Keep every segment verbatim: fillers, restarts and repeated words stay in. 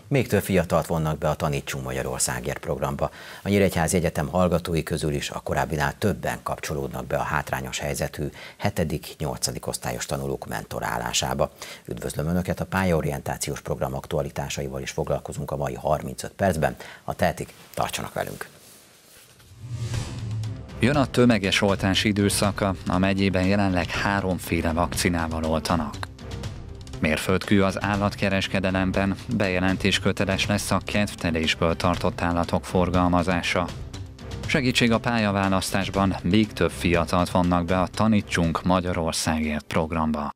Még több fiatalt vonnak be a Tanítsunk Magyarországért programba. A Nyíregyházi Egyetem hallgatói közül is a korábbinál többen kapcsolódnak be a hátrányos helyzetű hetedik-nyolcadik osztályos tanulók mentorálásába. Üdvözlöm Önöket, a pályaorientációs program aktualitásaival is foglalkozunk a mai harmincöt percben. Ha tehetik, tartsanak velünk! Jön a tömeges oltási időszaka, a megyében jelenleg háromféle vakcinával oltanak. Mérföldkő az állatkereskedelemben, bejelentésköteles lesz a kedvtelésből tartott állatok forgalmazása. Segítség a pályaválasztásban, még több fiatalt vonnak be a Tanítsunk Magyarországért programba.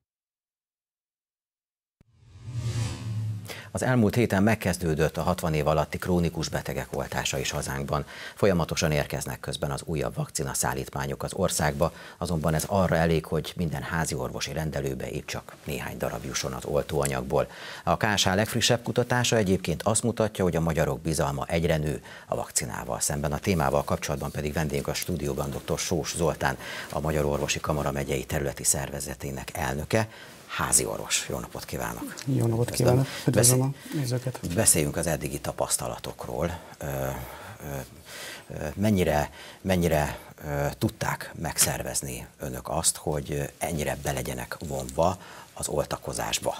Az elmúlt héten megkezdődött a hatvan év alatti krónikus betegek oltása is hazánkban. Folyamatosan érkeznek közben az újabb vakcina szállítmányok az országba, azonban ez arra elég, hogy minden házi orvosi rendelőbe épp csak néhány darab jusson az oltóanyagból. A ká es há legfrissebb kutatása egyébként azt mutatja, hogy a magyarok bizalma egyre nő a vakcinával szemben. A témával kapcsolatban pedig vendégünk a stúdióban dr. Sós Zoltán, a Magyar Orvosi Kamara megyei területi szervezetének elnöke. Házi orvos. Jó napot kívánok! Jó napot kívánok! Üdvözlöm a nézőket! Beszéljünk az eddigi tapasztalatokról. Mennyire, mennyire tudták megszervezni Önök azt, hogy ennyire be legyenek vonva az oltakozásba?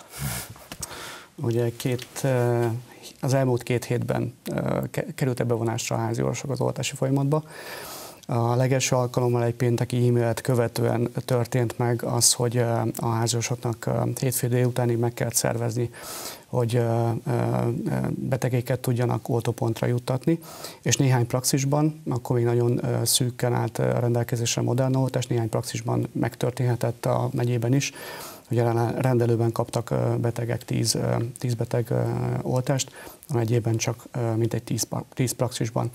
Ugye két, az elmúlt két hétben kerültek bevonásra a házi orvosok az oltási folyamatba. A legelső alkalommal egy pénteki e-mailt követően történt meg az, hogy a háziorvosoknak hétfő délutánig meg kellett szervezni, hogy betegeket tudjanak oltópontra juttatni, és néhány praxisban, akkor még nagyon szűken állt a rendelkezésre modern oltás, néhány praxisban megtörténhetett a megyében is, hogy a rendelőben kaptak betegek tíz, tíz beteg oltást, a megyében csak mintegy tíz, tíz praxisban.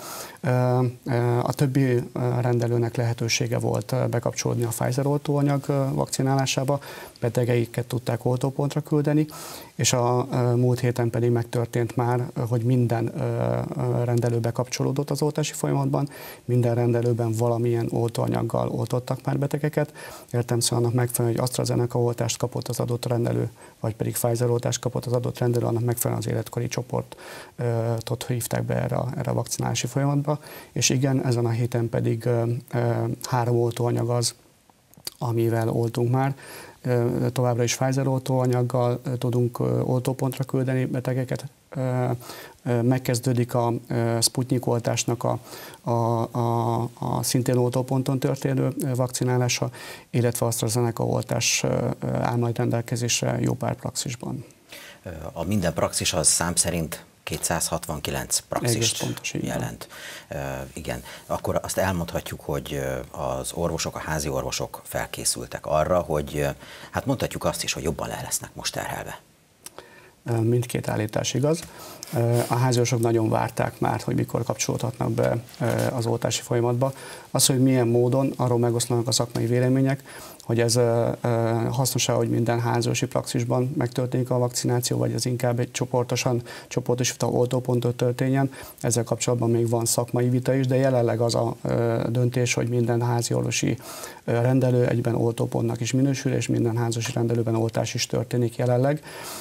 A többi rendelőnek lehetősége volt bekapcsolódni a Pfizer oltóanyag vakcinálásába, betegeiket tudták oltópontra küldeni, és a múlt héten pedig megtörtént már, hogy minden rendelő bekapcsolódott az oltási folyamatban, minden rendelőben valamilyen oltóanyaggal oltottak már betegeket. Értelemszerűen annak megfelelően, hogy AstraZeneca oltást kapott az adott rendelő, vagy pedig Pfizer oltást kapott az adott rendelő, annak megfelelően az életkori csoportot hívták be erre, erre a vakcinálási folyamatba. És igen, ezen a héten pedig három oltóanyag az, amivel oltunk már. Továbbra is Pfizer oltóanyaggal tudunk oltópontra küldeni betegeket. Megkezdődik a Sputnik oltásnak a, a, a, a szintén oltóponton történő vakcinálása, illetve AstraZeneca oltás áll majd rendelkezésre jó pár praxisban. A minden praxis az szám szerint kétszázhatvankilenc praxist jelent. Uh, igen, akkor azt elmondhatjuk, hogy az orvosok, a házi orvosok felkészültek arra, hogy hát mondhatjuk azt is, hogy jobban le lesznek most terhelve. Mindkét állítás igaz. A háziorvosok nagyon várták már, hogy mikor kapcsolódhatnak be az oltási folyamatba. Az, hogy milyen módon, arról megoszlanak a szakmai vélemények, hogy ez hasznos-e, hogy minden háziorvosi praxisban megtörténik a vakcináció, vagy ez inkább egy csoportosan, csoportosítva oltópontot történjen. Ezzel kapcsolatban még van szakmai vita is, de jelenleg az a döntés, hogy minden háziorvosi rendelő egyben oltópontnak is minősül, és minden háziorvosi rendelőben oltás is történik jelenleg.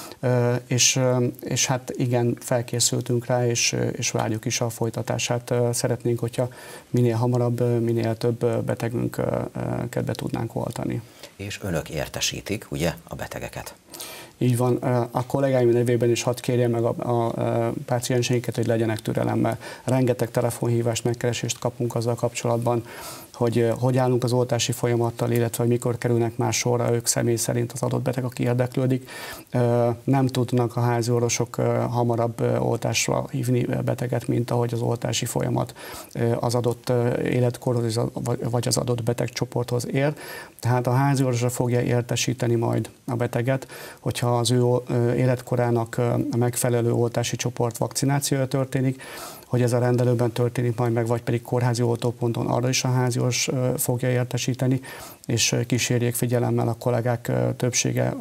És, és hát igen, felkészültünk rá, és, és várjuk is a folytatását. Szeretnénk, hogyha minél hamarabb, minél több betegünket be tudnánk oltani. És Önök értesítik, ugye, a betegeket? Így van. A kollégáim nevében is hadd kérjem meg a, a, a pácienseinket, hogy legyenek türelemmel. Rengeteg telefonhívást, megkeresést kapunk azzal kapcsolatban, hogy hogy állunk az oltási folyamattal, illetve hogy mikor kerülnek már sorra ők személy szerint az adott beteg, aki érdeklődik. Nem tudnak a házi orvosok hamarabb oltásra hívni beteget, mint ahogy az oltási folyamat az adott életkorhoz vagy az adott betegcsoporthoz ér. Tehát a házi orvosra fogja értesíteni majd a beteget, hogyha az ő életkorának a megfelelő oltási csoport vakcinációja történik, hogy ez a rendelőben történik majd meg, vagy pedig kórházi oltóponton, arra is a háziorvos fogja értesíteni, és kísérjék figyelemmel, a kollégák többsége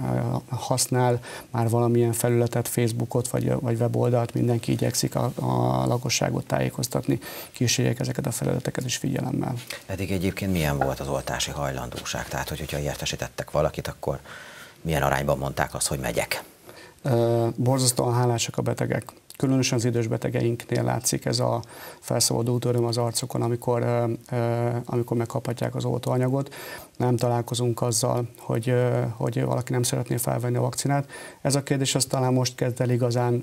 használ már valamilyen felületet, Facebookot vagy, vagy weboldalt, mindenki igyekszik a, a lakosságot tájékoztatni, kísérjék ezeket a felületeket is figyelemmel. Eddig egyébként milyen volt az oltási hajlandóság? Tehát, hogyha értesítettek valakit, akkor milyen arányban mondták azt, hogy megyek? Borzasztóan hálásak a betegek. Különösen az idős betegeinknél látszik ez a felszabadult öröm az arcokon, amikor, amikor megkaphatják az oltóanyagot. Nem találkozunk azzal, hogy, hogy valaki nem szeretné felvenni a vakcinát. Ez a kérdés az talán most kezd el igazán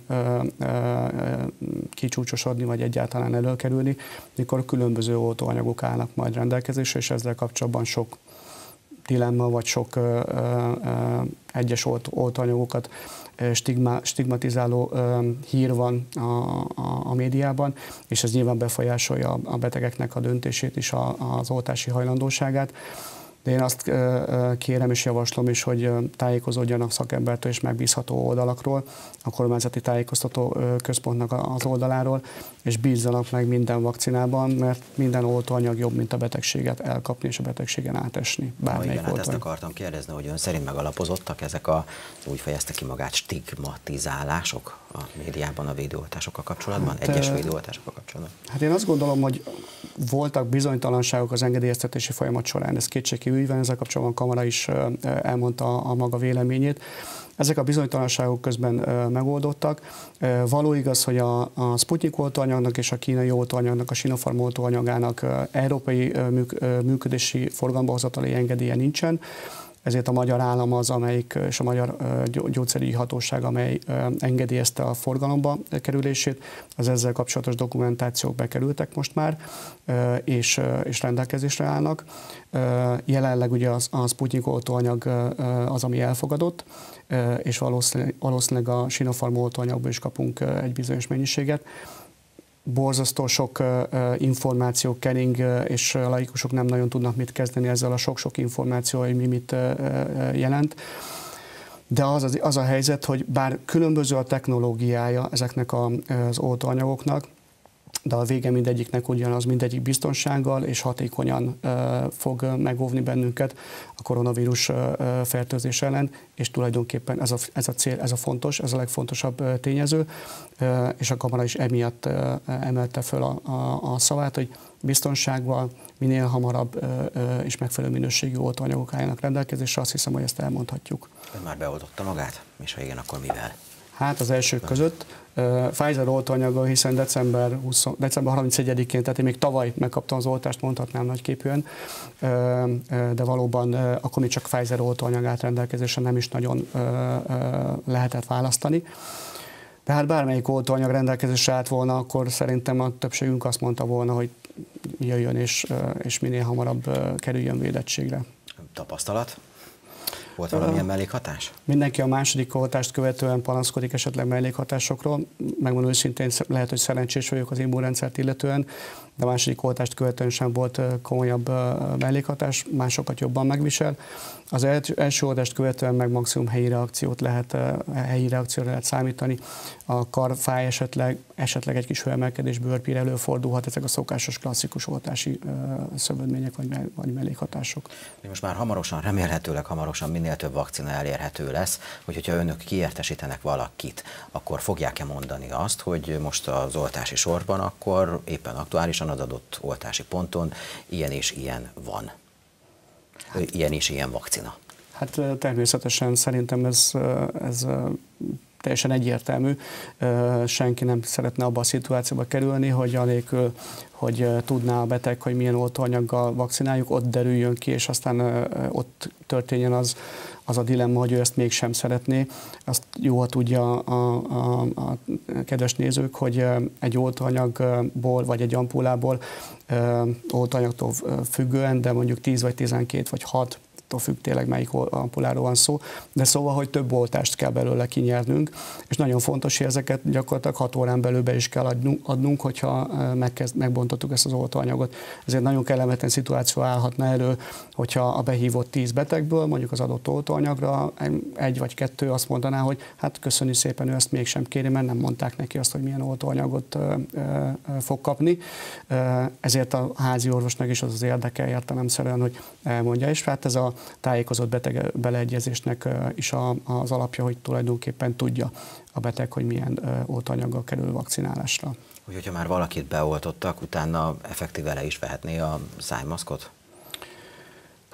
kicsúcsosodni, vagy egyáltalán előkerülni, mikor különböző oltóanyagok állnak majd rendelkezésre, és ezzel kapcsolatban sok dilemma, vagy sok ö, ö, egyes olt, oltóanyagokat stigma, stigmatizáló ö, hír van a, a, a médiában, és ez nyilván befolyásolja a betegeknek a döntését is, a, az oltási hajlandóságát. De én azt kérem és javaslom is, hogy tájékozódjanak szakembertől és megbízható oldalakról, a kormányzati tájékoztató központnak az oldaláról, és bízzanak meg minden vakcinában, mert minden oltóanyag jobb, mint a betegséget elkapni és a betegségen átesni. Bármelyik igen, hát oltóanyag. ezt akartam kérdezni, hogy ön szerint megalapozottak ezek a, úgy fejezte ki magát, stigmatizálások a médiában a védőoltásokkal kapcsolatban, hát, egyes védőoltásokkal kapcsolatban? Hát én azt gondolom, hogy voltak bizonytalanságok az engedélyeztetési folyamat során, ez kétségkívül van, ezzel kapcsolatban a kamara is elmondta a maga véleményét. Ezek a bizonytalanságok közben megoldottak. Való igaz, hogy a, a Sputnik oltóanyagnak és a kínai oltóanyagnak, a Sinopharm oltóanyagának európai működési forgalomba hozatali engedélye nincsen. Ezért a magyar állam az, amelyik, és a magyar gyógyszerügyi hatóság, amely engedélyezte a forgalomba kerülését, az ezzel kapcsolatos dokumentációk bekerültek most már, és, és rendelkezésre állnak. Jelenleg ugye a, a Sputnik oltóanyag az, ami elfogadott, és valószínűleg, valószínűleg a Sinopharm oltóanyagból is kapunk egy bizonyos mennyiséget. Borzasztó sok uh, információ kering, uh, és a laikusok nem nagyon tudnak mit kezdeni ezzel a sok-sok információ, hogy mi mit uh, uh, jelent. De az, az, az a helyzet, hogy bár különböző a technológiája ezeknek a, az oltóanyagoknak, de a vége mindegyiknek ugyanaz, mindegyik biztonsággal és hatékonyan uh, fog megóvni bennünket a koronavírus uh, fertőzés ellen, és tulajdonképpen ez a, ez a cél, ez a fontos, ez a legfontosabb uh, tényező, uh, és a kamara is emiatt uh, emelte föl a, a, a szavát, hogy biztonsággal, minél hamarabb uh, uh, és megfelelő minőségű oltóanyagok álljanak rendelkezésre, azt hiszem, hogy ezt elmondhatjuk. Ön már beoltotta magát? És ha igen, akkor mivel? Hát az elsők között. Uh, Pfizer oltóanyaga, hiszen december, húsz, december harmincegyedikén, tehát én még tavaly megkaptam az oltást, mondhatnám nagyképűen, uh, uh, de valóban uh, akkor még csak Pfizer oltóanyagát rendelkezésre nem is nagyon uh, uh, lehetett választani. De hát bármelyik oltóanyag rendelkezésre állt volna, akkor szerintem a többségünk azt mondta volna, hogy jöjjön és, uh, és minél hamarabb uh, kerüljön védettségre. Tapasztalat? Volt valamilyen mellékhatás? Mindenki a második oltást követően panaszkodik esetleg mellékhatásokról. Megmondom őszintén, lehet, hogy szerencsés vagyok az immunrendszert illetően, de a második oltást követően sem volt komolyabb mellékhatás, másokat jobban megvisel. Az első oltást követően meg maximum helyi reakciót lehet, helyi reakcióra lehet számítani. A kar fáj esetleg, esetleg egy kis hőemelkedés, bőrpír előfordulhat, ezek a szokásos klasszikus oltási szövődmények vagy, vagy mellékhatások. Most már hamarosan, remélhetőleg hamarosan minél több vakcina elérhető lesz, hogy hogyha önök kiértesítenek valakit, akkor fogják-e mondani azt, hogy most az oltási sorban akkor éppen aktuálisan az adott oltási ponton ilyen és ilyen van. Hát, ilyen és ilyen vakcina. Hát természetesen szerintem ez, ez teljesen egyértelmű. Senki nem szeretne abba a szituációba kerülni, hogy anélkül, hogy tudná a beteg, hogy milyen oltóanyaggal vakcináljuk, ott derüljön ki, és aztán ott történjen az, az a dilemma, hogy ő ezt mégsem szeretné. Azt jó, ha tudja a, a, a kedves nézők, hogy egy oltóanyagból, vagy egy ampullából oltóanyagtól függően, de mondjuk tíz vagy tizenkét vagy hat, függ tényleg melyik ampulláról van szó, de szóval, hogy több oltást kell belőle kinyernünk, és nagyon fontos, hogy ezeket gyakorlatilag hat órán belül be is kell adnunk, hogyha megkezd, megbontottuk ezt az oltóanyagot. Ezért nagyon kellemetlen szituáció állhatna elő, hogyha a behívott tíz betegből, mondjuk az adott oltóanyagra egy vagy kettő azt mondaná, hogy hát köszönjük szépen, ő ezt mégsem kéri, mert nem mondták neki azt, hogy milyen oltóanyagot fog kapni. Ezért a házi orvosnak is az az érdeke értelemszerűen, hogy elmondja, és hát ez a tájékozott beteg beleegyezésnek is az alapja, hogy tulajdonképpen tudja a beteg, hogy milyen oltóanyaggal kerül vakcinálásra. Hogyha már valakit beoltottak, utána effektíve le is vehetné a szájmaszkot?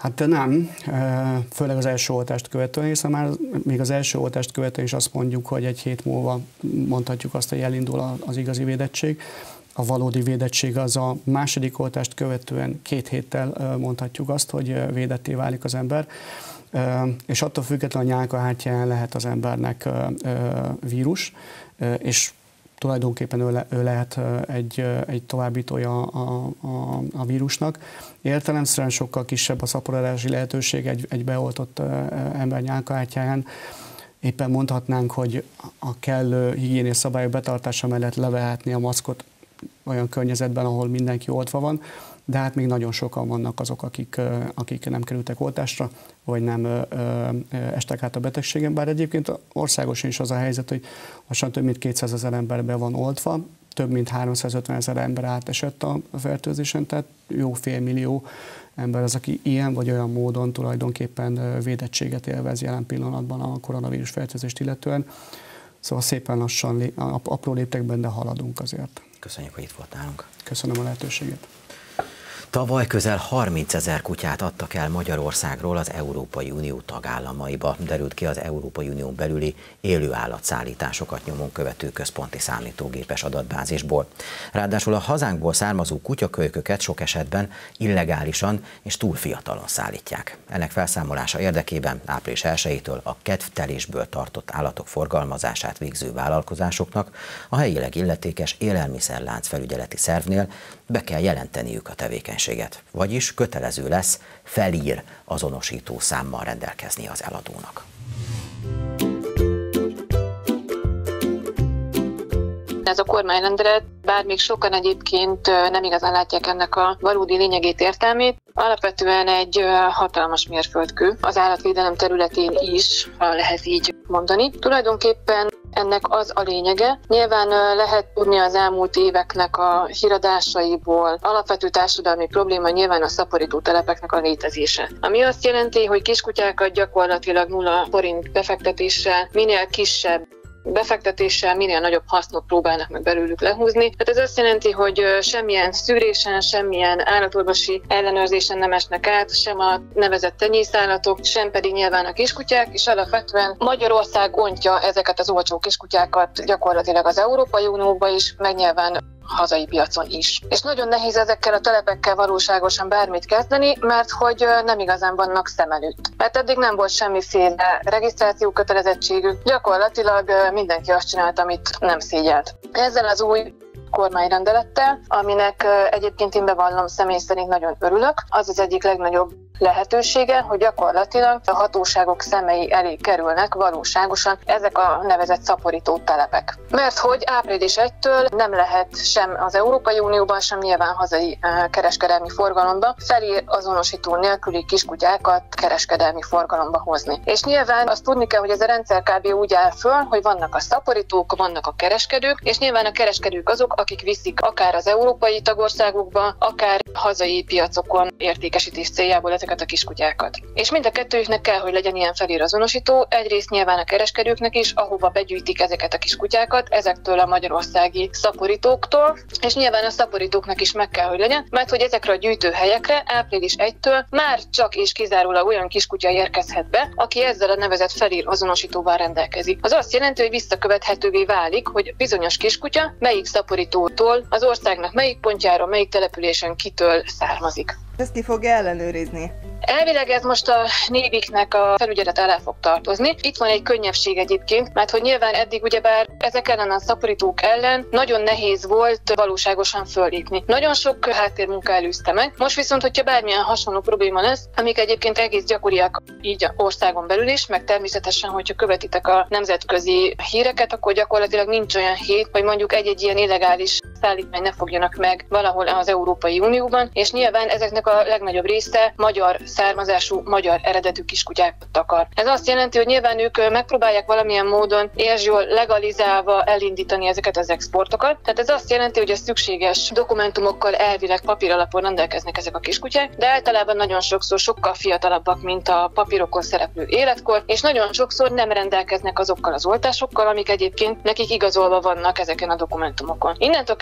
Hát nem, főleg az első oltást követően, hiszen már még az első oltást követően is azt mondjuk, hogy egy hét múlva mondhatjuk azt, hogy elindul az igazi védettség. A valódi védettség az a második oltást követően két héttel mondhatjuk azt, hogy védetté válik az ember, és attól függetlenül a nyálkahártyáján lehet az embernek vírus, és tulajdonképpen ő, le, ő lehet egy, egy továbbítója a, a, a vírusnak. Értelemszerűen sokkal kisebb a szaporodási lehetőség egy, egy beoltott ember nyálkahártyáján. Éppen mondhatnánk, hogy a kellő higiéniai szabályok betartása mellett levehetni a maszkot olyan környezetben, ahol mindenki oltva van, de hát még nagyon sokan vannak azok, akik, akik nem kerültek oltásra, vagy nem ö, ö, estek át a betegségen, bár egyébként országosan is az a helyzet, hogy lassan több mint kétszázezer ember be van oltva, több mint háromszázötvenezer ember átesett a fertőzésen, tehát jó félmillió ember az, aki ilyen vagy olyan módon tulajdonképpen védettséget élvez jelen pillanatban a koronavírus fertőzést illetően. Szóval szépen lassan, apró léptekben, de haladunk azért. Köszönjük, hogy itt volt nálunk. Köszönöm a lehetőséget. Tavaly közel harmincezer kutyát adtak el Magyarországról az Európai Unió tagállamaiba, derült ki az Európai Unión belüli élő állatszállításokat nyomon követő központi számítógépes adatbázisból. Ráadásul a hazánkból származó kutyakölyköket sok esetben illegálisan és túl fiatalon szállítják. Ennek felszámolása érdekében április elsejétől a kedvtelésből tartott állatok forgalmazását végző vállalkozásoknak a helyileg illetékes élelmiszerlánc felügyeleti szervnél be kell jelenteniük a tevékenységet, vagyis kötelező lesz felír azonosító számmal rendelkezni az eladónak. Ez a kormányrendelet, bár még sokan egyébként nem igazán látják ennek a valódi lényegét, értelmét, alapvetően egy hatalmas mérföldkő az állatvédelem területén is, ha lehet így mondani. Tulajdonképpen ennek az a lényege. Nyilván lehet tudni az elmúlt éveknek a híradásaiból, alapvető társadalmi probléma nyilván a szaporító telepeknek a létezése. Ami azt jelenti, hogy kiskutyákat gyakorlatilag nulla forint befektetéssel, minél kisebb befektetéssel minél nagyobb hasznot próbálnak meg belőlük lehúzni. Tehát ez azt jelenti, hogy semmilyen szűrésen, semmilyen állatorvosi ellenőrzésen nem esnek át, sem a nevezett tenyészállatok, sem pedig nyilván a kiskutyák, és alapvetően Magyarország ontja ezeket az olcsó kiskutyákat gyakorlatilag az Európai Unióba is, meg nyilván hazai piacon is. És nagyon nehéz ezekkel a telepekkel valóságosan bármit kezdeni, mert hogy nem igazán vannak szem előtt. Mert eddig nem volt semmiféle regisztráció kötelezettségük, gyakorlatilag mindenki azt csinált, amit nem szégyelt. Ezzel az új kormányrendelettel, aminek egyébként én bevallom, személy szerint nagyon örülök, az az egyik legnagyobb lehetősége, hogy gyakorlatilag a hatóságok szemei elé kerülnek valóságosan ezek a nevezett szaporító telepek. Mert hogy április elsejétől nem lehet sem az Európai Unióban, sem nyilván hazai kereskedelmi forgalomba felír azonosító nélküli kiskutyákat kereskedelmi forgalomba hozni. És nyilván azt tudni kell, hogy ez a rendszer kb. Úgy áll föl, hogy vannak a szaporítók, vannak a kereskedők, és nyilván a kereskedők azok, akik viszik akár az európai tagországokba, akár hazai piacokon értékesítés céljából ezeket a kiskutyákat. És mind a kettőjüknek kell, hogy legyen ilyen felirazonosító, egyrészt nyilván a kereskedőknek is, ahova begyűjtik ezeket a kiskutyákat, ezektől a magyarországi szaporítóktól, és nyilván a szaporítóknak is meg kell, hogy legyen, mert hogy ezekre a gyűjtőhelyekre április elsejétől már csak és kizárólag olyan kiskutya érkezhet be, aki ezzel a nevezett felirazonosítóval rendelkezik. Az azt jelenti, hogy visszakövethetővé válik, hogy bizonyos kiskutya melyik szaporítótól, az országnak melyik pontjáról, melyik településen kitől származik. Ezt ki fogja ellenőrizni? Elvileg ez most a néviknek a felügyelet alá fog tartozni. Itt van egy könnyebbség egyébként, mert hogy nyilván eddig ugyebár ezek ellen a szaporítók ellen nagyon nehéz volt valóságosan föllépni. Nagyon sok háttérmunka előzte meg. Most viszont, hogyha bármilyen hasonló probléma lesz, amik egyébként egész gyakoriak így országon belül is, meg természetesen, hogyha követitek a nemzetközi híreket, akkor gyakorlatilag nincs olyan hét, hogy mondjuk egy-egy ilyen illegális szállítmány ne fogjanak meg valahol az Európai Unióban, és nyilván ezeknek a legnagyobb része magyar származású, magyar eredetű kiskutyákat takar. Ez azt jelenti, hogy nyilván ők megpróbálják valamilyen módon és jól legalizálva elindítani ezeket az exportokat. Tehát ez azt jelenti, hogy a szükséges dokumentumokkal elvileg papíralapon rendelkeznek ezek a kiskutyák, de általában nagyon sokszor sokkal fiatalabbak, mint a papírokon szereplő életkor, és nagyon sokszor nem rendelkeznek azokkal az oltásokkal, amik egyébként nekik igazolva vannak ezeken a dokumentumokon. Innentől kezdve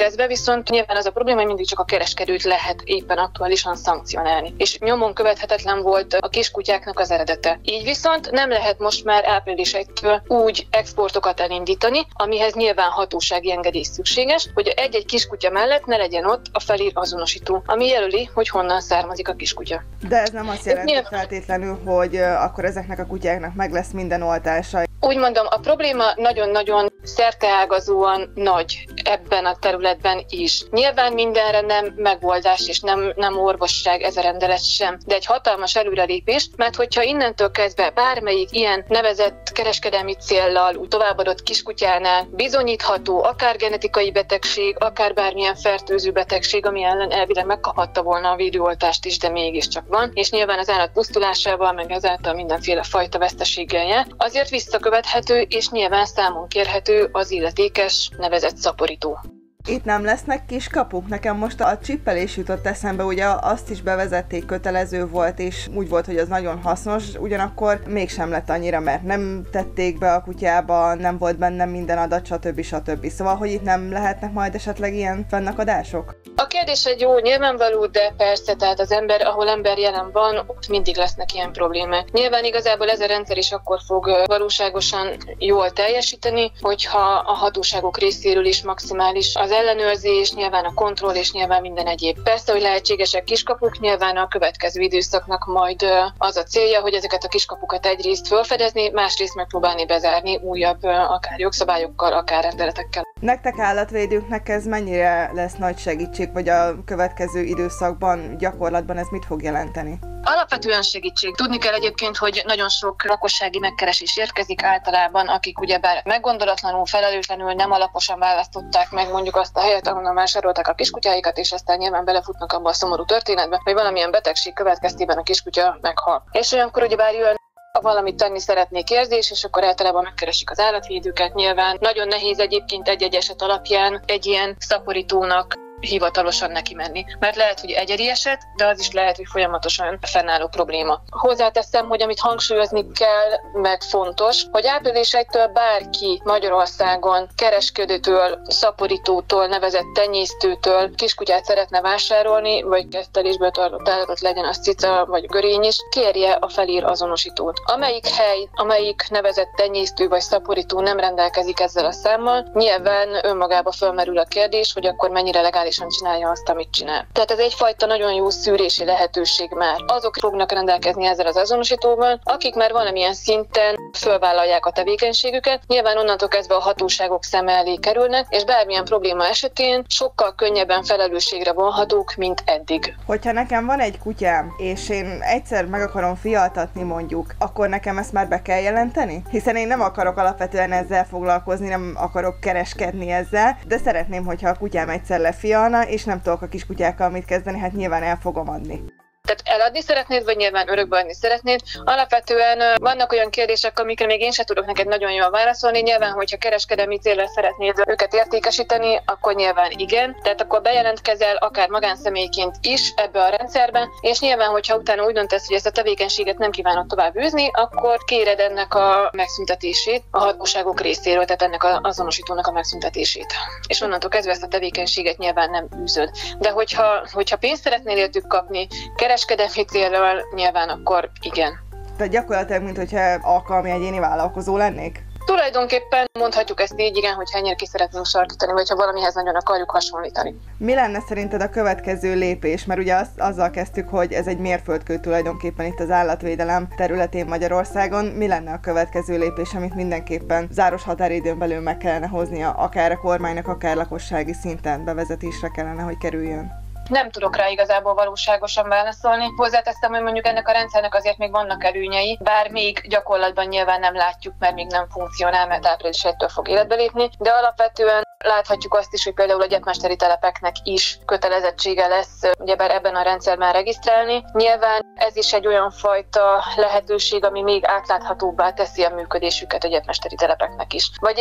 kezdve, viszont nyilván az a probléma, hogy mindig csak a kereskedőt lehet éppen aktuálisan szankcionálni. És nyomon követhetetlen volt a kiskutyáknak az eredete. Így viszont nem lehet most már április elsejétől úgy exportokat elindítani, amihez nyilván hatósági engedély szükséges, hogy egy-egy kiskutya mellett ne legyen ott a felír azonosító, ami jelöli, hogy honnan származik a kiskutya. De ez nem azt jelenti nyilván feltétlenül, hogy akkor ezeknek a kutyáknak meg lesz minden oltása. Úgy mondom, a probléma nagyon-nagyon szerteágazóan nagy ebben a területben is. Nyilván mindenre nem megoldás és nem, nem orvosság ez a rendelet sem, de egy hatalmas előrelépés, mert hogyha innentől kezdve bármelyik ilyen nevezett kereskedelmi céllal úgy továbbadott kiskutyánál bizonyítható akár genetikai betegség, akár bármilyen fertőző betegség, ami ellen elvileg megkaphatta volna a védőoltást is, de mégiscsak van, és nyilván az állat pusztulásával, meg ezáltal mindenféle fajta veszteséggel jár, azért visszakövethető és nyilván számon kérhető az illetékes nevezett szaporító. Itt nem lesznek kis kapuk? Nekem most a csippelés jutott eszembe, ugye azt is bevezették, kötelező volt, és úgy volt, hogy az nagyon hasznos, ugyanakkor mégsem lett annyira, mert nem tették be a kutyába, nem volt benne minden adat, stb. stb. Szóval, hogy itt nem lehetnek majd esetleg ilyen fennakadások? A kérdés egy jó, nyilvánvaló, de persze, tehát az ember, ahol ember jelen van, ott mindig lesznek ilyen problémák. Nyilván igazából ez a rendszer is akkor fog valóságosan jól teljesíteni, hogyha a hatóságok részéről is maximális az ellenőrzés, nyilván a kontroll és nyilván minden egyéb. Persze, hogy lehetségesek kiskapuk, nyilván a következő időszaknak majd az a célja, hogy ezeket a kiskapukat egyrészt felfedezni, másrészt megpróbálni bezárni újabb akár jogszabályokkal, akár rendeletekkel. Nektek állatvédőknek ez mennyire lesz nagy segítség, vagy a következő időszakban, gyakorlatban ez mit fog jelenteni? Alapvetően segítség. Tudni kell egyébként, hogy nagyon sok lakossági megkeresés érkezik általában, akik ugyebár meggondolatlanul, felelőtlenül nem alaposan választották meg mondjuk azt a helyet, ahonnan vásárolták a kiskutyáikat, és aztán nyilván belefutnak abba a szomorú történetbe, hogy valamilyen betegség következtében a kiskutya meghal. És olyankor ugyebár jön a valamit tenni szeretnék érzés, és akkor általában megkeresik az állatvédőket. Nyilván nagyon nehéz egyébként egy-egy eset alapján egy ilyen szaporítónak hivatalosan neki menni. Mert lehet, hogy egyedi eset, de az is lehet, hogy folyamatosan fennálló probléma. Hozzáteszem, hogy amit hangsúlyozni kell, meg fontos, hogy április elsejétől bárki Magyarországon kereskedőtől, szaporítótól, nevezett tenyésztőtől kiskutyát szeretne vásárolni, vagy kettelésből tartott állatot, legyen az cica vagy görény is, kérje a felír azonosítót. Amelyik hely, amelyik nevezett tenyésztő vagy szaporító nem rendelkezik ezzel a számmal, nyilván önmagába felmerül a kérdés, hogy akkor mennyire legális csinálja azt, amit csinál. Tehát ez egyfajta nagyon jó szűrési lehetőség már. Azok fognak rendelkezni ezzel az azonosítóval, akik már valamilyen szinten fölvállalják a tevékenységüket, nyilván onnantól kezdve a hatóságok szeme elé kerülnek, és bármilyen probléma esetén sokkal könnyebben felelősségre vonhatók, mint eddig. Hogyha nekem van egy kutyám, és én egyszer meg akarom fialtatni mondjuk, akkor nekem ezt már be kell jelenteni? Hiszen én nem akarok alapvetően ezzel foglalkozni, nem akarok kereskedni ezzel, de szeretném, hogyha a kutyám egyszer lefialna, és nem tudok a kiskutyákkal mit kezdeni, hát nyilván el fogom adni. Tehát eladni szeretnéd, vagy nyilván örökbe adni szeretnéd. Alapvetően vannak olyan kérdések, amikre még én sem tudok neked nagyon jól válaszolni. Nyilván, hogyha kereskedelmi célra szeretnéd őket értékesíteni, akkor nyilván igen. Tehát akkor bejelentkezel akár magánszemélyként is ebbe a rendszerben, és nyilván, hogyha utána úgy döntesz, hogy ezt a tevékenységet nem kívánod tovább űzni, akkor kéred ennek a megszüntetését a hatóságok részéről, tehát ennek az azonosítónak a megszüntetését. És onnantól kezdve ezt a tevékenységet nyilván nem űzöd. De hogyha, hogyha pénzt szeretnél értük kapni, kereskedelmi célral nyilván akkor igen. Tehát gyakorlatilag, mintha alkalmi egyéni vállalkozó lennék? Tulajdonképpen mondhatjuk ezt így, igen, hogyha ennyire ki szeretnénk sarkítani, vagy ha valamihez nagyon akarjuk hasonlítani. Mi lenne szerinted a következő lépés? Mert ugye azt, azzal kezdtük, hogy ez egy mérföldkő tulajdonképpen itt az állatvédelem területén Magyarországon. Mi lenne a következő lépés, amit mindenképpen záros határidőn belül meg kellene hoznia, akár a kormánynak, akár lakossági szinten bevezetésre kellene, hogy kerüljön? Nem tudok rá igazából valóságosan válaszolni. Hozzáteszem, hogy mondjuk ennek a rendszernek azért még vannak előnyei, bár még gyakorlatban nyilván nem látjuk, mert még nem funkcionál, mert április elsejétől fog életbe lépni, de alapvetően láthatjuk azt is, hogy például a gyepmesteri telepeknek is kötelezettsége lesz ugyebár ebben a rendszerben regisztrálni. Nyilván ez is egy olyan fajta lehetőség, ami még átláthatóbbá teszi a működésüket a gyepmesteri telepeknek is. Vagy éppen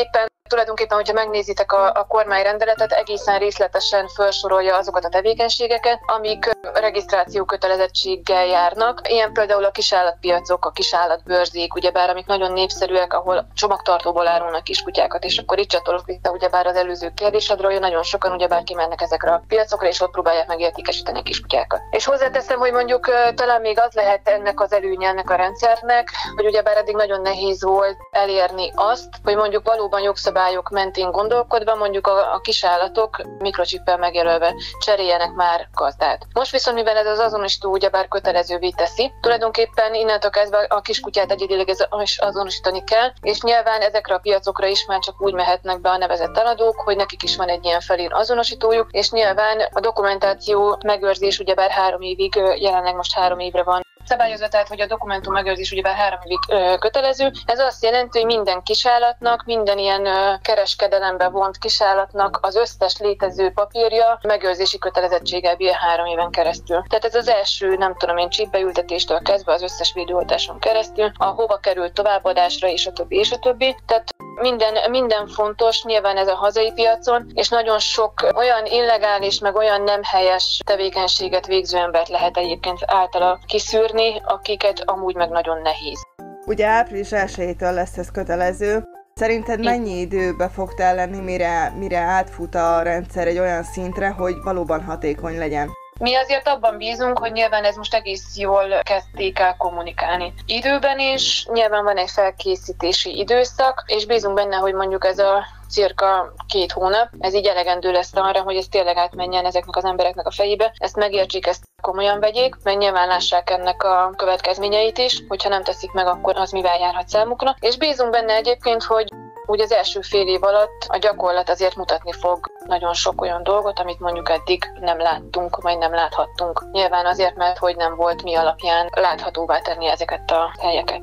Tulajdonképpen, hogyha megnézitek a, a kormányrendeletet, egészen részletesen felsorolja azokat a tevékenységeket, amik regisztráció kötelezettséggel járnak. Ilyen például a kisállatpiacok, a kisállatbőrzék, ugyebár amik nagyon népszerűek, ahol csomagtartóból árulnak kiskutyákat, és akkor itt csatolok vissza ugyebár az előző kérdésedről, hogy nagyon sokan ugyebár kimennek ezekre a piacokra, és ott próbálják meg értékesíteni a kiskutyákat. És hozzáteszem, hogy mondjuk talán még az lehet ennek az előnye ennek a rendszernek, hogy ugyebár eddig nagyon nehéz volt elérni azt, hogy mondjuk valóban jogszabályok mentén gondolkodva mondjuk a, a kisállatok mikrochippel megjelölve cseréljenek már gazdát. Most viszont, mivel ez az azonosító ugyebár kötelezővé teszi, tulajdonképpen innentől kezdve a kiskutyát egyedileg is azonosítani kell, és nyilván ezekre a piacokra is már csak úgy mehetnek be a nevezett eladók, hogy nekik is van egy ilyen felír azonosítójuk, és nyilván a dokumentáció megőrzés ugyebár három évig, jelenleg most három évre van szabályozva, tehát hogy a dokumentum megőrzés ugyebár három évig ö, kötelező. Ez azt jelenti, hogy minden kisállatnak, minden ilyen ö, kereskedelembe vont kisállatnak az összes létező papírja megőrzési kötelezettséggel bír három éven keresztül. Tehát ez az első, nem tudom én, csípbeültetéstől kezdve az összes védőoltáson keresztül, a hova került továbbadásra, és a többi, és a többi. Tehát minden, minden fontos, nyilván ez a hazai piacon, és nagyon sok olyan illegális, meg olyan nem helyes tevékenységet végző embert lehet egyébként általa kiszűrni, akiket amúgy meg nagyon nehéz. Ugye április elsejétől lesz ez kötelező. Szerinted mennyi időbe fog telni, mire, mire átfut a rendszer egy olyan szintre, hogy valóban hatékony legyen? Mi azért abban bízunk, hogy nyilván ez most egész jól kezdték el kommunikálni. Időben is nyilván van egy felkészítési időszak, és bízunk benne, hogy mondjuk ez a cirka két hónap, ez így elegendő lesz arra, hogy ez tényleg átmenjen ezeknek az embereknek a fejébe, ezt megértsék, ezt komolyan vegyék, mert nyilván lássák ennek a következményeit is, hogyha nem teszik meg, akkor az mivel járhat számukra. És bízunk benne egyébként, hogy úgy az első fél év alatt a gyakorlat azért mutatni fog nagyon sok olyan dolgot, amit mondjuk eddig nem láttunk, vagy nem láthattunk. Nyilván azért, mert hogy nem volt mi alapján láthatóvá tenni ezeket a helyeket.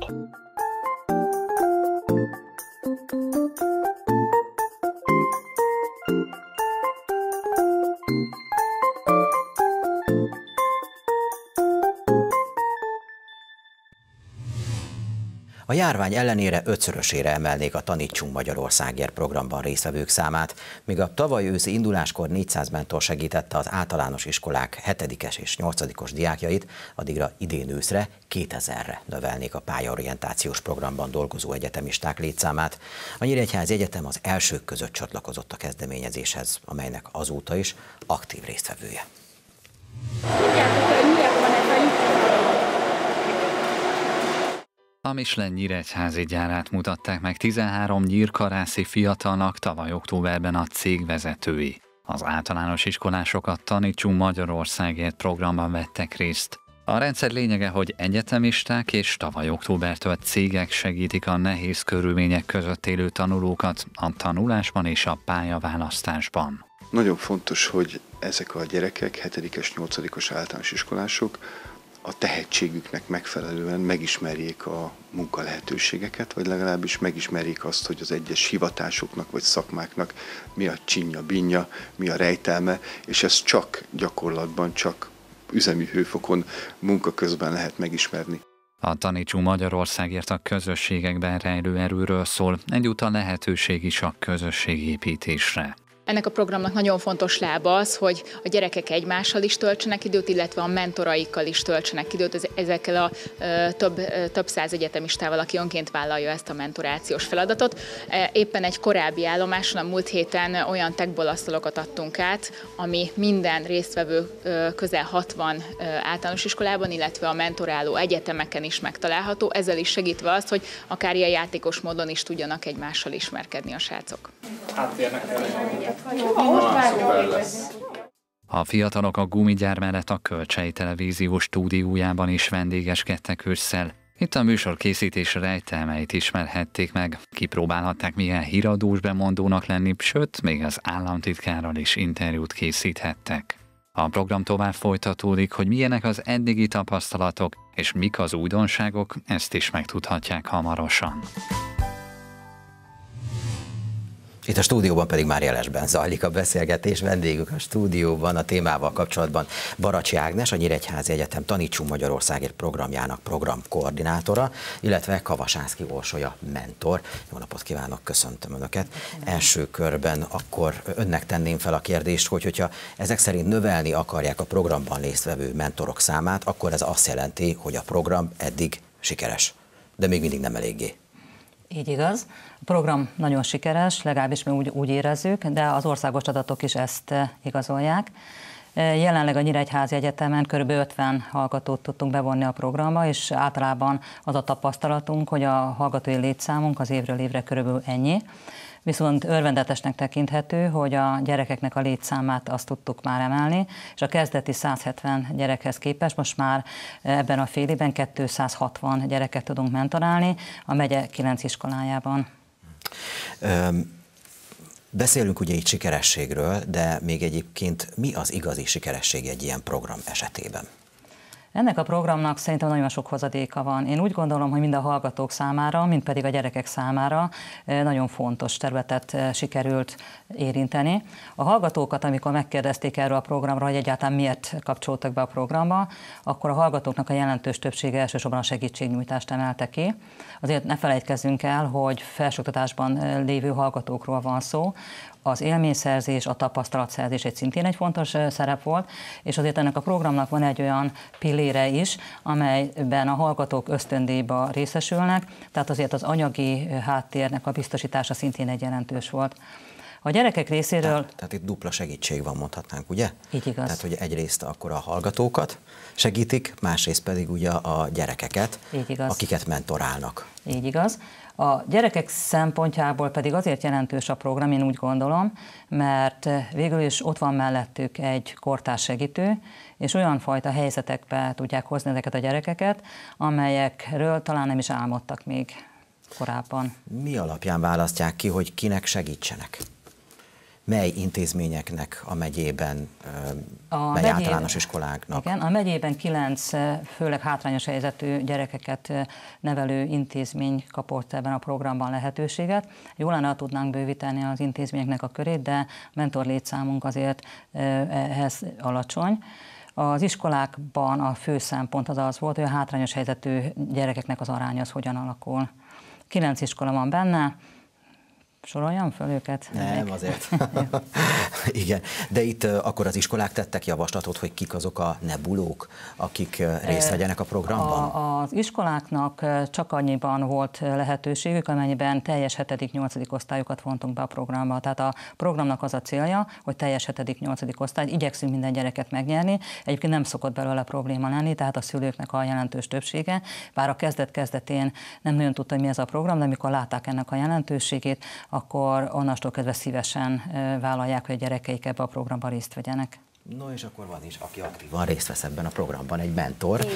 A járvány ellenére ötszörösére emelnék a Tanítsunk Magyarországért programban résztvevők számát, míg a tavaly őszi induláskor négyszáz mentor segítette az általános iskolák hetedikes és nyolcadikos diákjait, addigra idén őszre kétezerre növelnék a pályaorientációs programban dolgozó egyetemisták létszámát. A Nyíregyházi Egyetem az elsők között csatlakozott a kezdeményezéshez, amelynek azóta is aktív résztvevője. A Michelin nyíregyházi gyárát mutatták meg tizenhárom nyírkarászi fiatalnak tavaly októberben a cég vezetői. Az általános iskolásokat Tanítsunk Magyarországért programban vettek részt. A rendszer lényege, hogy egyetemisták és tavaly októbertől cégek segítik a nehéz körülmények között élő tanulókat a tanulásban és a pályaválasztásban. Nagyon fontos, hogy ezek a gyerekek, hetedikes, nyolcadikos általános iskolások a tehetségüknek megfelelően megismerjék a munkalehetőségeket, vagy legalábbis megismerjék azt, hogy az egyes hivatásoknak vagy szakmáknak mi a csinja, binja, mi a rejtelme, és ez csak gyakorlatban, csak üzemi hőfokon, munka közben lehet megismerni. A Tanítsunk Magyarországért a közösségekben rejlő erőről szól, egyúttal lehetőség is a közösségépítésre. Ennek a programnak nagyon fontos lába az, hogy a gyerekek egymással is töltsenek időt, illetve a mentoraikkal is töltsenek időt, ezekkel a ö, több, ö, több száz egyetemistával, aki önként vállalja ezt a mentorációs feladatot. Éppen egy korábbi állomáson a múlt héten olyan techból asztalokat adtunk át, ami minden résztvevő ö, közel hatvan ö, általános iskolában, illetve a mentoráló egyetemeken is megtalálható, ezzel is segítve azt, hogy akár ilyen játékos módon is tudjanak egymással ismerkedni a srácok. A fiatalok a gumigyár mellett a Kölcsei Televízió stúdiójában is vendégeskedtek ősszel. Itt a műsor készítés rejtelmeit ismerhették meg, kipróbálhatták, milyen híradós bemondónak lenni, sőt, még az államtitkárral is interjút készíthettek. A program tovább folytatódik, hogy milyenek az eddigi tapasztalatok, és mik az újdonságok, ezt is megtudhatják hamarosan. Itt a stúdióban pedig már jelesben zajlik a beszélgetés. Vendégük a stúdióban a témával kapcsolatban Baracsi Ágnes, a Nyíregyházi Egyetem Tanítsunk Magyarországért programjának programkoordinátora, illetve Kavasánszky Orsolya mentor. Jó napot kívánok, köszöntöm Önöket. Első körben akkor önnek tenném fel a kérdést, hogy hogyha ezek szerint növelni akarják a programban résztvevő mentorok számát, akkor ez azt jelenti, hogy a program eddig sikeres, de még mindig nem eléggé. Így igaz. A program nagyon sikeres, legalábbis mi úgy, úgy érezzük, de az országos adatok is ezt igazolják. Jelenleg a Nyíregyházi Egyetemen kb. ötven hallgatót tudtunk bevonni a programba, és általában az a tapasztalatunk, hogy a hallgatói létszámunk az évről évre körülbelül ennyi. Viszont örvendetesnek tekinthető, hogy a gyerekeknek a létszámát azt tudtuk már emelni, és a kezdeti száz hetven gyerekhez képest most már ebben a fél évben kétszázhatvan gyereket tudunk mentorálni a megye kilenc iskolájában. Um. Beszélünk ugye itt sikerességről, de még egyébként mi az igazi sikeresség egy ilyen program esetében? Ennek a programnak szerintem nagyon sok hozadéka van. Én úgy gondolom, hogy mind a hallgatók számára, mind pedig a gyerekek számára nagyon fontos területet sikerült érinteni. A hallgatókat, amikor megkérdezték erről a programra, hogy egyáltalán miért kapcsoltak be a programba, akkor a hallgatóknak a jelentős többsége elsősorban a segítségnyújtást emelte ki. Azért ne felejtkezzünk el, hogy felsőoktatásban lévő hallgatókról van szó. Az élményszerzés, a tapasztalatszerzés egy szintén egy fontos szerep volt, és azért ennek a programnak van egy olyan pillére is, amelyben a hallgatók ösztöndíjba részesülnek, tehát azért az anyagi háttérnek a biztosítása szintén egy jelentős volt. A gyerekek részéről... Tehát, tehát itt dupla segítség van, mondhatnánk, ugye? Így igaz. Tehát, hogy egyrészt akkor a hallgatókat segítik, másrészt pedig ugye a gyerekeket, Így igaz. akiket mentorálnak. Így igaz. A gyerekek szempontjából pedig azért jelentős a program, én úgy gondolom, mert végül is ott van mellettük egy kortárs segítő, és olyan fajta helyzetekbe tudják hozni ezeket a gyerekeket, amelyekről talán nem is álmodtak még korábban. Mi alapján választják ki, hogy kinek segítsenek? Mely intézményeknek a megyében, a mely megyében, általános iskoláknak? Igen, a megyében kilenc főleg hátrányos helyzetű gyerekeket nevelő intézmény kapott ebben a programban lehetőséget. Jó lenne, ha tudnánk bővíteni az intézményeknek a körét, de mentor létszámunk azért ehhez alacsony. Az iskolákban a fő szempont az az volt, hogy a hátrányos helyzetű gyerekeknek az aránya az hogyan alakul. Kilenc iskola van benne. Soroljam föl őket? Nem, azért. Igen, de itt uh, akkor az iskolák tettek javaslatot, hogy kik azok a nebulók, akik uh, részt vegyenek a programban? A, az iskoláknak csak annyiban volt lehetőségük, amennyiben teljes hetedik-nyolcadik osztályokat vontunk be a programba. Tehát a programnak az a célja, hogy teljes hetedik-nyolcadik osztály, igyekszünk minden gyereket megnyerni. Egyébként nem szokott belőle probléma lenni, tehát a szülőknek a jelentős többsége, bár a kezdet-kezdetén nem nagyon tudta, hogy mi ez a program, de amikor látták ennek a jelentőségét, akkor onnastól kezdve szívesen vállalják, hogy a gyerekeik ebbe a programban részt vegyenek. No, és akkor van is, aki aktívan részt vesz ebben a programban, egy mentor.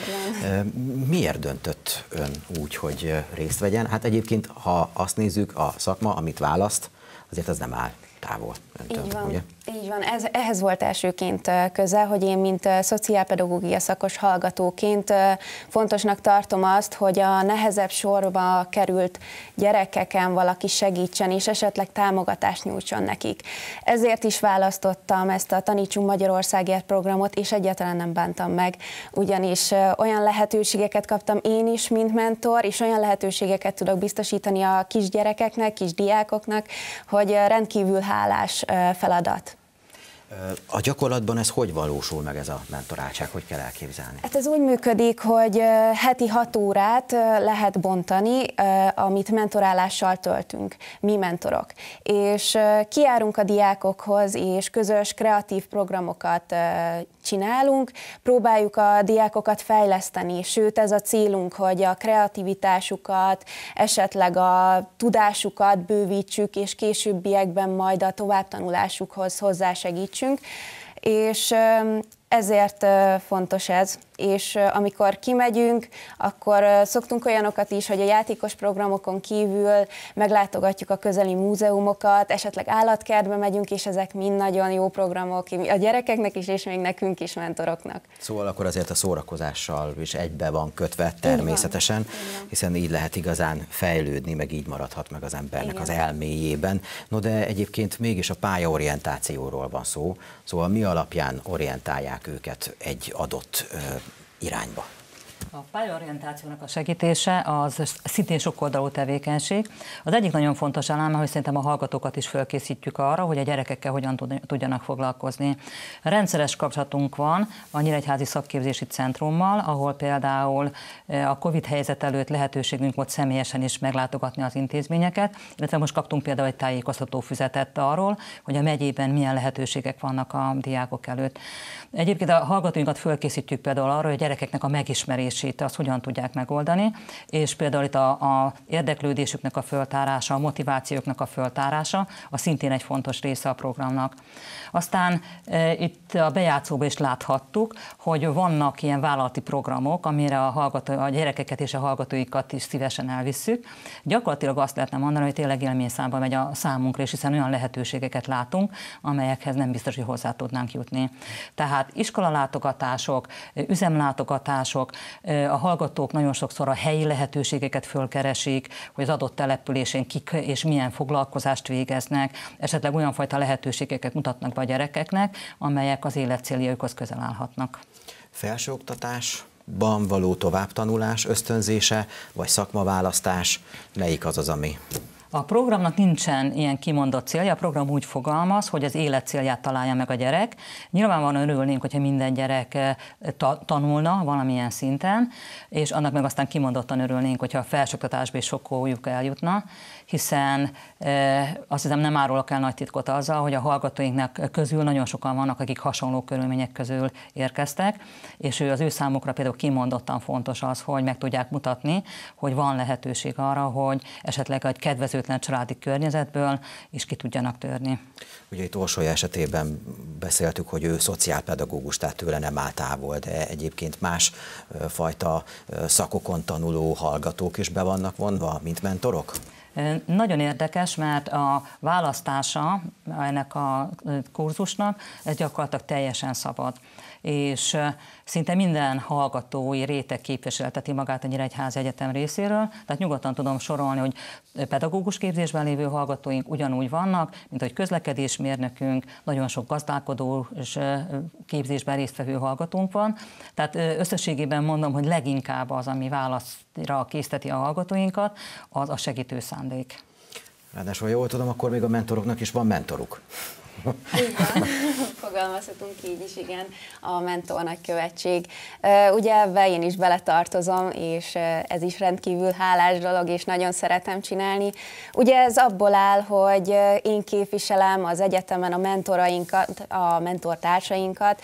Miért döntött ön úgy, hogy részt vegyen? Hát egyébként, ha azt nézzük, a szakma, amit választ, azért az nem áll távol öntől, így van, ugye? Így van. Ez, ehhez volt elsőként köze, hogy én, mint szociálpedagógia szakos hallgatóként fontosnak tartom azt, hogy a nehezebb sorba került gyerekeken valaki segítsen, és esetleg támogatást nyújtson nekik. Ezért is választottam ezt a Tanítsunk Magyarországért programot, és egyáltalán nem bántam meg, ugyanis olyan lehetőségeket kaptam én is, mint mentor, és olyan lehetőségeket tudok biztosítani a kisgyerekeknek, kisdiákoknak, hogy rendkívül hálás feladat. A gyakorlatban ez hogy valósul meg, ez a mentoráltság, hogy kell elképzelni? Hát ez úgy működik, hogy heti hat órát lehet bontani, amit mentorálással töltünk, mi mentorok. És kijárunk a diákokhoz, és közös kreatív programokat csinálunk, próbáljuk a diákokat fejleszteni, sőt ez a célunk, hogy a kreativitásukat, esetleg a tudásukat bővítsük, és későbbiekben majd a továbbtanulásukhoz hozzásegítsünk. És Ezért fontos ez, és amikor kimegyünk, akkor szoktunk olyanokat is, hogy a játékos programokon kívül meglátogatjuk a közeli múzeumokat, esetleg állatkertbe megyünk, és ezek mind nagyon jó programok a gyerekeknek is, és még nekünk is, mentoroknak. Szóval akkor azért a szórakozással is egybe van kötve természetesen, hiszen így lehet igazán fejlődni, meg így maradhat meg az embernek Igen. az elméjében. No, de egyébként mégis a pályaorientációról van szó, szóval mi alapján orientálják őket egy adott ö, irányba? A pályaorientációnak a segítése az szintén sokoldalú tevékenység. Az egyik nagyon fontos eleme, hogy szerintem a hallgatókat is fölkészítjük arra, hogy a gyerekekkel hogyan tudjanak foglalkozni. Rendszeres kapcsolatunk van a Nyíregyházi Szakképzési Centrummal, ahol például a Covid helyzet előtt lehetőségünk volt személyesen is meglátogatni az intézményeket, illetve most kaptunk például egy tájékoztató füzetet arról, hogy a megyében milyen lehetőségek vannak a diákok előtt. Egyébként a hallgatóinkat fölkészítjük például arra, hogy a gyerekeknek a megismerését azt hogyan tudják megoldani, és például itt a, a érdeklődésüknek a föltárása, a motivációknak a föltárása, az szintén egy fontos része a programnak. Aztán e, itt a bejátszóban is láthattuk, hogy vannak ilyen vállalati programok, amire a, hallgató, a gyerekeket és a hallgatóikat is szívesen elvisszük. Gyakorlatilag azt lehetne mondani, hogy tényleg élményszámba megy a számunkra, és hiszen olyan lehetőségeket látunk, amelyekhez nem biztos, hogy hozzá tudnánk jutni. Tehát iskolalátogatások, üzemlátogatások, a hallgatók nagyon sokszor a helyi lehetőségeket fölkeresik, hogy az adott településén kik és milyen foglalkozást végeznek, esetleg olyan fajta lehetőségeket mutatnak be a gyerekeknek, amelyek az életcéljaikhoz közel állhatnak. Felsőoktatásban való továbbtanulás ösztönzése, vagy szakmaválasztás, melyik az az, ami... A programnak nincsen ilyen kimondott célja, a program úgy fogalmaz, hogy az élet célját találja meg a gyerek. Nyilvánvalóan örülnénk, hogyha minden gyerek ta- tanulna valamilyen szinten, és annak meg aztán kimondottan örülnénk, hogyha a felsőoktatásba is sokkójuk eljutna, hiszen e, azt hiszem nem árulok el nagy titkot azzal, hogy a hallgatóinknak közül nagyon sokan vannak, akik hasonló körülmények közül érkeztek, és ő, az ő számukra például kimondottan fontos az, hogy meg tudják mutatni, hogy van lehetőség arra, hogy esetleg egy kedvezőtlen családi környezetből is ki tudjanak törni. Ugye itt Orsolya esetében beszéltük, hogy ő szociálpedagógus, tehát tőle nem áll távol, de egyébként más fajta szakokon tanuló hallgatók is be vannak vonva, mint mentorok? Nagyon érdekes, mert a választása ennek a kurzusnak ez gyakorlatilag teljesen szabad. És szinte minden hallgatói réteg képviselteti magát a Nyíregyházi Egyetem részéről, tehát nyugodtan tudom sorolni, hogy pedagógus képzésben lévő hallgatóink ugyanúgy vannak, mint hogy közlekedésmérnökünk, nagyon sok gazdálkodó és képzésben résztvevő hallgatónk van. Tehát összességében mondom, hogy leginkább az, ami válaszra készteti a hallgatóinkat, az a segítő szándék. Ráadásul, jól tudom, akkor még a mentoroknak is van mentoruk. Igen, fogalmazhatunk így is, igen, a mentor nagykövetség. Ugye ebbe én is beletartozom, és ez is rendkívül hálás dolog, és nagyon szeretem csinálni. Ugye ez abból áll, hogy én képviselem az egyetemen a mentorainkat, a mentortársainkat,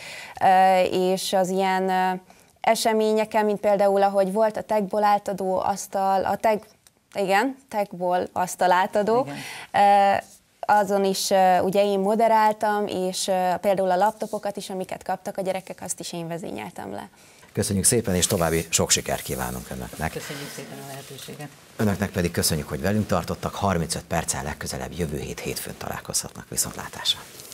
és az ilyen eseményeken, mint például, ahogy volt a techból átadó asztal, a tech, igen, techból asztal átadó, igen. Azon is uh, ugye én moderáltam, és uh, például a laptopokat is, amiket kaptak a gyerekek, azt is én vezényeltem le. Köszönjük szépen, és további sok sikert kívánunk önöknek. Köszönjük szépen a lehetőséget. Önöknek pedig köszönjük, hogy velünk tartottak. harmincöt perccel legközelebb jövő hét hétfőn találkozhatnak. Viszontlátásra!